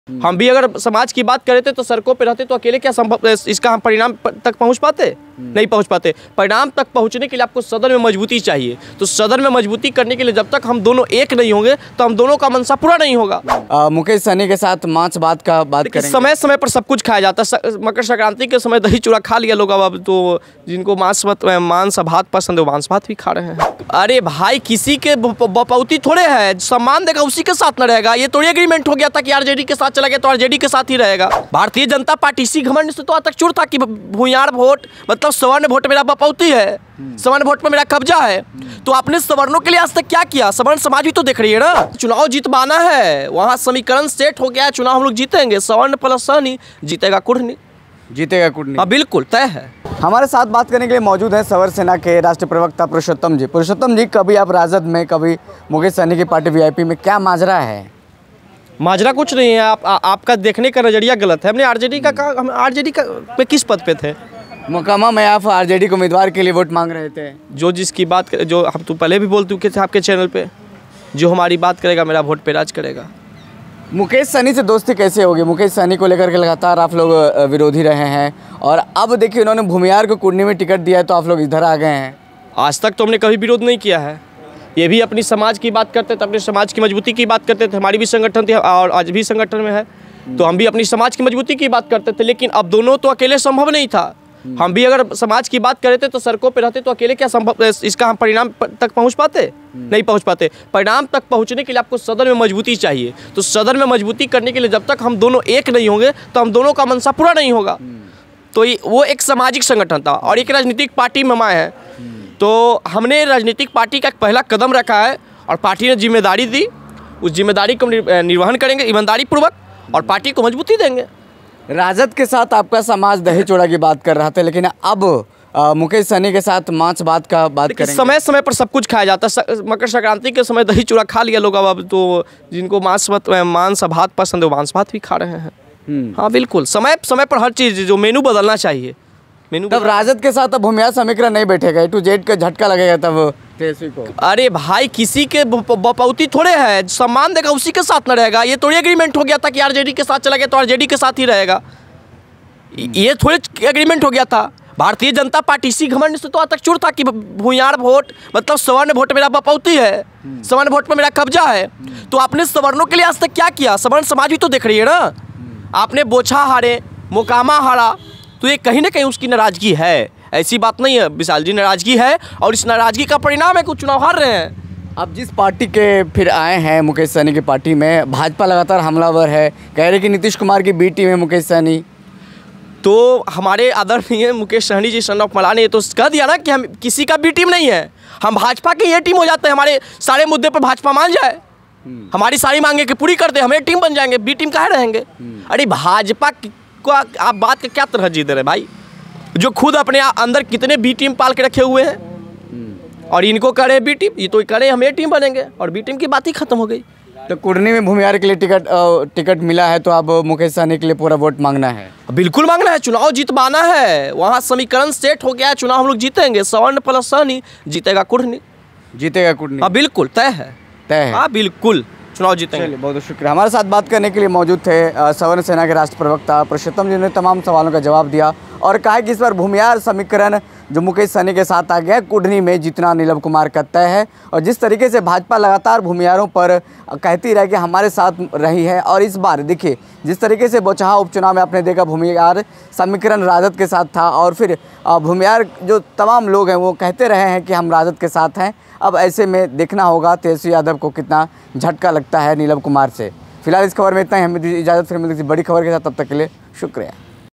हम भी अगर समाज की बात करे थे तो सड़कों पे रहते तो अकेले क्या संभव इसका हम परिणाम तक पहुंच पाते? नहीं पहुंच पाते। परिणाम तक पहुंचने के लिए आपको सदन में मजबूती चाहिए। तो सदन में मजबूती करने के लिए जब तक हम दोनों एक नहीं होंगे तो हम दोनों का मनसा पूरा नहीं होगा। मुकेश सहनी के साथ मांस भात का बात करेंगे। समय समय पर सब कुछ खाया जाता है। मकर संक्रांति के समय दही चूड़ा खा लिया लोग, अब तो जिनको मांस भात पसंद है वो मांस भात भी खा रहे हैं। अरे भाई, किसी के बपौती थोड़े है, सम्मान देगा उसी के साथ न रहेगा। ये थोड़ी एग्रीमेंट हो गया था कि आरजेडी के साथ चला गया तो आरजेडी के साथ ही रहेगा। भारतीय जनता पार्टी इसी घमंड से तो आज तक चूर था कि भूयार वोट मतलब सवर्ण वोट मेरा बपौती है, सवर्ण वोट पर मेरा कब्जा है। तो आपने सवर्णों के लिए आज तक क्या किया? सवर्ण समाज भी तो देख रही है ना। चुनाव जीतवाना है, वहाँ समीकरण सेट हो गया है, चुनाव हम लोग जीतेंगे। सवर्ण प्लस सहनी जीतेगा कुढ़नी, जीतेगा कुढ़नी। हाँ बिल्कुल तय है। हमारे साथ बात करने के लिए मौजूद है सवर सेना के राष्ट्रीय प्रवक्ता पुरुषोत्तम जी। पुरुषोत्तम जी, कभी आप राजद में, कभी मुकेश सहनी की पार्टी वीआईपी में, क्या माजरा है? माजरा कुछ नहीं है, आपका देखने का नजरिया गलत है। हमने आरजेडी का कहा, हम आरजेडी का पे किस पद पे थे? मुकामा में आप आरजेडी के उम्मीदवार के लिए वोट मांग रहे थे। जो जिसकी बात करे, जो हम तो पहले भी बोल चुके थे आपके चैनल पे, जो हमारी बात करेगा मेरा वोट पे राज करेगा। मुकेश सहनी से दोस्ती कैसे होगी? मुकेश सहनी को लेकर के लगातार आप लोग विरोधी रहे हैं और अब देखिए उन्होंने भूमियार को कुढ़नी में टिकट दिया है तो आप लोग इधर आ गए हैं। आज तक तो हमने कभी विरोध नहीं किया है। ये भी अपनी समाज की बात करते थे, अपने समाज की मजबूती की बात करते थे। हमारी भी संगठन थी और आज भी संगठन में है, तो हम भी अपनी समाज की मजबूती की बात करते थे। लेकिन अब दोनों तो अकेले संभव नहीं था। हम भी अगर समाज की बात करे थे तो सड़कों पे रहते तो अकेले क्या संभव इसका हम परिणाम तक पहुंच पाते? नहीं पहुंच पाते। परिणाम तक पहुंचने के लिए आपको सदन में मजबूती चाहिए। तो सदन में मजबूती करने के लिए जब तक हम दोनों एक नहीं होंगे तो हम दोनों का मनसा पूरा नहीं होगा। तो वो एक सामाजिक संगठन था और एक राजनीतिक पार्टी में मैं है, तो हमने राजनीतिक पार्टी का एक पहला कदम रखा है और पार्टी ने जिम्मेदारी दी। उस जिम्मेदारी को निर्वहन करेंगे ईमानदारी पूर्वक और पार्टी को मजबूती देंगे। राजद के साथ आपका समाज दही चूड़ा की बात कर रहा था, लेकिन अब मुकेश सहनी के साथ मांस भात का बात करेंगे। समय समय पर सब कुछ खाया जाता है। मकर संक्रांति के समय दही चूड़ा खा लिया लोग, अब तो जिनको मांस भात पसंद है वो मांस भात भी खा रहे हैं। हाँ बिल्कुल, समय समय पर हर चीज़ जो मेनू बदलना चाहिए। तब राजद के साथ अब भूमियार समीकरण नहीं बैठेगा, टू जेड का झटका लगेगा तब तेजस्वी को। अरे भाई, किसी के बपौती थोड़े है, सम्मान देगा उसी के साथ न रहेगा। ये थोड़ी एग्रीमेंट हो गया था कि आरजेडी के साथ चला गया तो आरजेडी के साथ ही रहेगा। ये थोड़ी एग्रीमेंट हो गया था। भारतीय जनता पार्टी इसी घमंड से तो आज तक चूर था कि भूयार वोट मतलब सवर्ण वोट मेरा बपौती है, सवर्ण वोट पर मेरा कब्जा है। तो आपने सवर्णों के लिए आज तक क्या किया? सवर्ण समाज भी तो देख रही है ना। आपने बोछा हारे, मोकामा हारा, तो ये कहीं ना कहीं उसकी नाराजगी है। ऐसी बात नहीं है विशाल जी, नाराजगी है और इस नाराजगी का परिणाम है कुछ चुनाव हार रहे हैं। अब जिस पार्टी के फिर आए हैं मुकेश सहनी की पार्टी में, भाजपा लगातार हमलावर है, कह रहे कि नीतीश कुमार की बी टीम है मुकेश सहनी। तो हमारे आदरणीय मुकेश सहनी जी सन ऑफ मलान ने तो कह दिया ना कि हम किसी का बी टीम नहीं है, हम भाजपा की ये टीम हो जाते हैं। हमारे सारे मुद्दे पर भाजपा मान जाए, हमारी सारी मांगे की पूरी कर दे, हमें टीम बन जाएंगे, बी टीम कहाँ रहेंगे? अरे भाजपा को आप बात के क्या तरजीह दे रहे भाई, जो खुद अपने अंदर कितने बी टीम पाल के रखे हुए हैं और इनको करे बी टीम, ये तो करे हम ए टीम बनेंगे और बी टीम की बात ही खत्म हो गई। तो कुढ़नी में भूमियार के लिए टिकट मिला है तो अब मुकेश सहनी के लिए पूरा वोट मांगना है। बिल्कुल मांगना है, चुनाव जीतवाना है, वहाँ समीकरण सेट हो गया है, चुनाव हम लोग जीतेंगे। सवर्ण प्लस सहनी जीतेगा कुढ़नी, जीतेगा कुढ़नी। हाँ बिल्कुल तय है, तय है। हाँ बिल्कुल चुनाव जीतेंगे। चलिए, बहुत बहुत शुक्रिया। हमारे साथ बात करने के लिए मौजूद थे सवर्ण सेना के राष्ट्रीय प्रवक्ता पुरुषोत्तम जी ने तमाम सवालों का जवाब दिया और कहा कि इस बार भूमियार समीकरण जो मुकेश सहनी के साथ आ गया है, कुढ़नी में जितना नीलम कुमार का तय है। और जिस तरीके से भाजपा लगातार भूमियारों पर कहती रही कि हमारे साथ रही है, और इस बार देखिए जिस तरीके से बोचहा उपचुनाव में आपने देखा भूमियार समीकरण राजद के साथ था और फिर भूमियार जो तमाम लोग हैं वो कहते रहे हैं कि हम राजद के साथ हैं। अब ऐसे में देखना होगा तेजस्वी यादव को कितना झटका लगता है नीलम कुमार से। फिलहाल इस खबर में इतना ही, हमें इजाज़त, फिर मिलती बड़ी खबर के साथ, तब तक के लिए शुक्रिया।